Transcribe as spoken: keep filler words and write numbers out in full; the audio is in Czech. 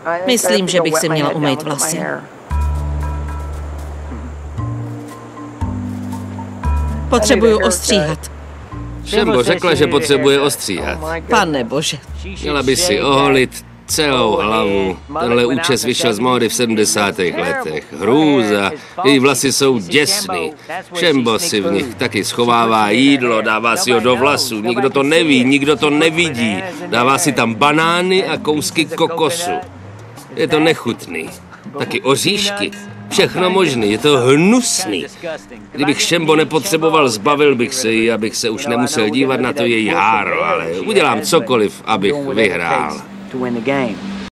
Myslím, že bych si měla umýt vlasy. Potřebuju ostříhat. Šembo řekla, že potřebuje ostříhat. Pane bože. Měla by si oholit celou hlavu. Tenhle účes vyšel z módy v sedmdesátých letech. Hrůza. Její vlasy jsou děsný. Šembo si v nich taky schovává jídlo, dává si ho do vlasů. Nikdo to neví, nikdo to nevidí. Dává si tam banány a kousky kokosu. Je to nechutný. Taky oříšky. Všechno možný, je to hnusný. Kdybych Šembo nepotřeboval, zbavil bych se jí, abych se už nemusel dívat na to její háro, ale udělám cokoliv, abych vyhrál. To win the game.